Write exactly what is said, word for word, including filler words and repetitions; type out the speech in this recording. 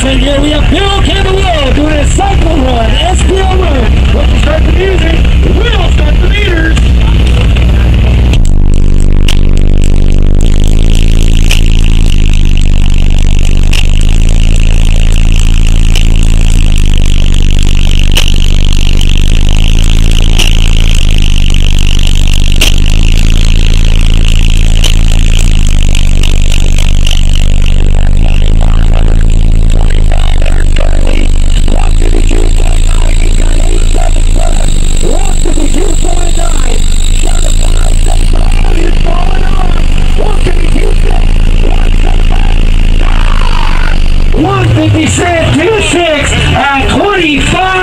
right here. We have Bill Campbell doing a Psychlone run, S P L run. Once we start the music, we'll start the meters. one fifty-six, two six at twenty-five.